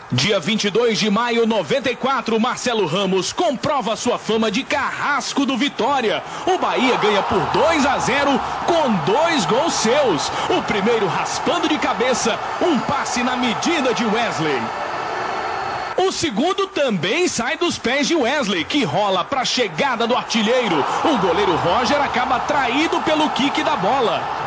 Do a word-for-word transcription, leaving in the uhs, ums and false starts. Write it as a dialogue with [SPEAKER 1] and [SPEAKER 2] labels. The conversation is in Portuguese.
[SPEAKER 1] Dia vinte e dois de maio, noventa e quatro, Marcelo Ramos comprova sua fama de carrasco do Vitória. O Bahia ganha por dois a zero com dois gols seus. O primeiro raspando de cabeça, um passe na medida de Wesley. O segundo também sai dos pés de Wesley, que rola para a chegada do artilheiro. O goleiro Roger acaba traído pelo quique da bola.